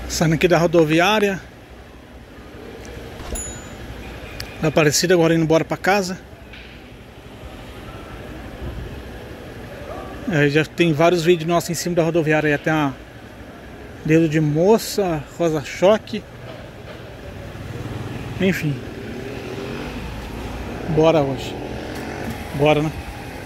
Saindo aqui da rodoviária da Aparecida, agora indo embora pra casa. Já tem vários vídeos nossos em cima da rodoviária. Já tem a Dedo de Moça, Rosa Choque. Enfim. Bora hoje. Bora, né?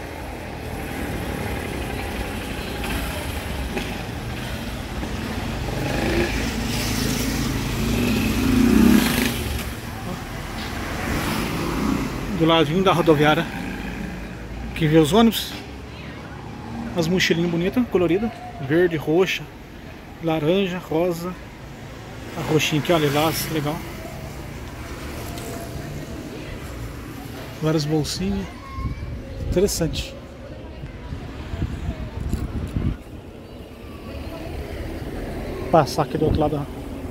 Do ladinho da rodoviária. Aqui vê os ônibus. As mochilinhas bonitas, coloridas. Verde, roxa, laranja, rosa. A roxinha aqui, ó, lilás, legal. Várias bolsinhas. Interessante. Passar aqui do outro lado.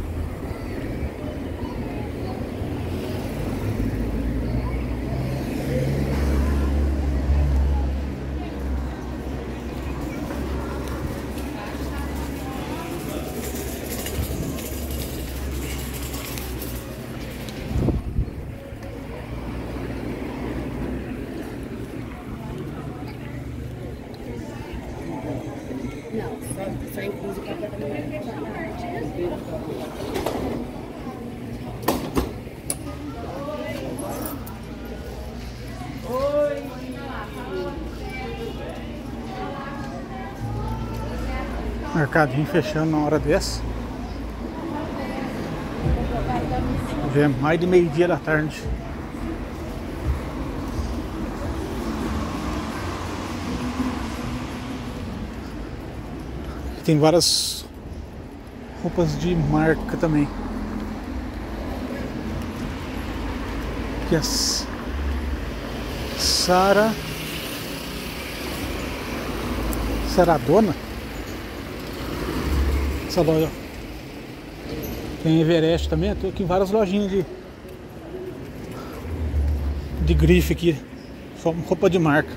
Só inclui o café da manhã. Mercadinho fechando na hora dessa. Já é mais de meio-dia da tarde. Tem várias roupas de marca também. Aqui é Saradona. Essa loja. Tem Everest também. Tem aqui várias lojinhas de grife aqui. Só roupa de marca.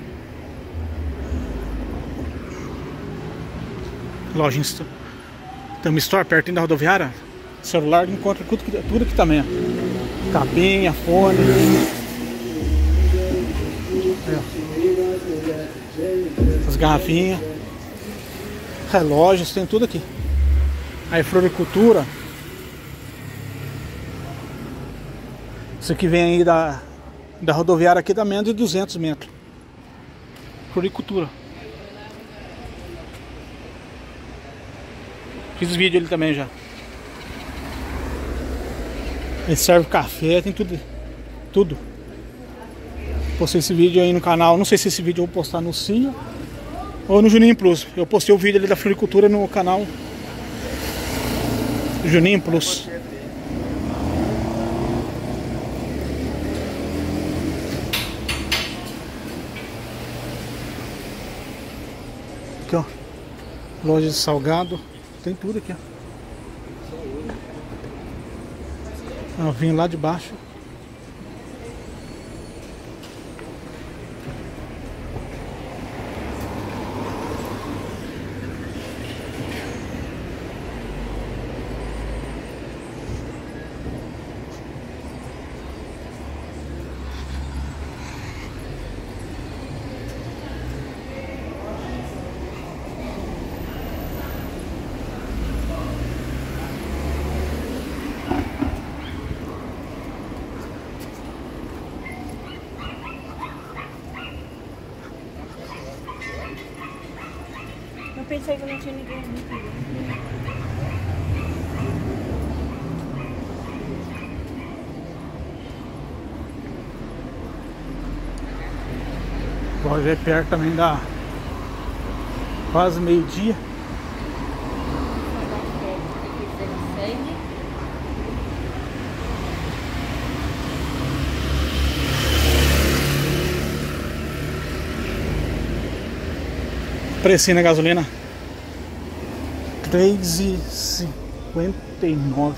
Lojinha. Tem uma store perto da rodoviária. Celular encontra tudo aqui também. Ó. Cabinha, fone. As garrafinhas. Relógios, tem tudo aqui. Aí floricultura. Isso aqui vem aí da rodoviária aqui, dá menos de 200 metros. Floricultura. Fiz vídeo ali também já. Ele serve café, tem tudo. Postei esse vídeo aí no canal. Não sei se esse vídeo eu vou postar no Sim ou no Juninho Plus. Eu postei o vídeo ali da floricultura no canal Juninho Plus. Aqui, ó. Loja de salgado. Tem tudo aqui, ó. Eu vim lá de baixo. Eu pensei que não tinha ninguém aqui. Loja é perto também da quase meio-dia. Precinho na gasolina R$3,59.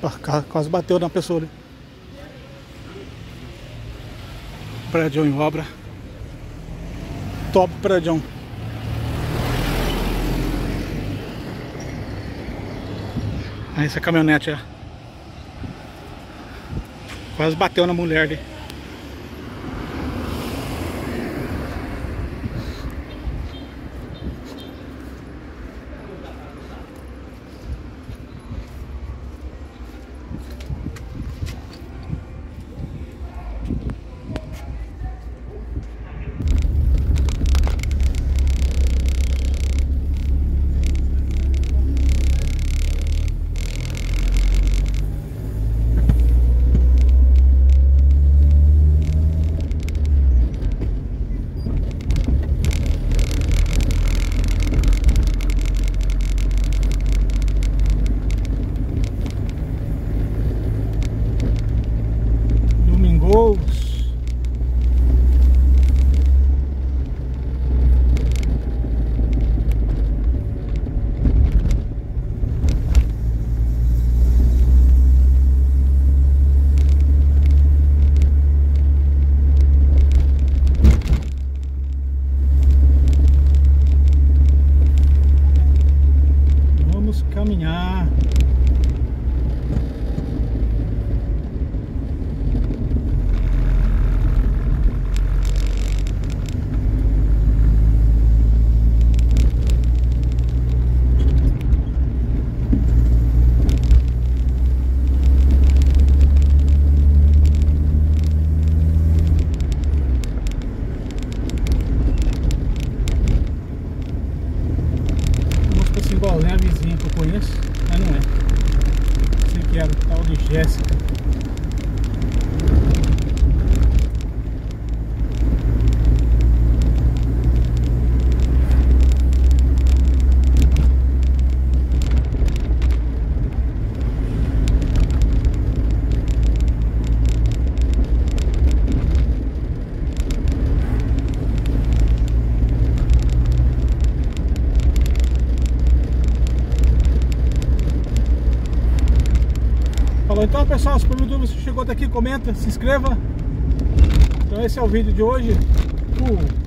Opa, quase bateu na pessoa ali. Prédio em obra. Top prédio. Aí essa caminhonete é. Quase bateu na mulher ali. Vamos caminhar. É a vizinha que eu conheço, mas não é. Sei que era o tal de Jéssica. Então pessoal, se por YouTube você chegou até aqui, comenta, se inscreva. Então esse é o vídeo de hoje.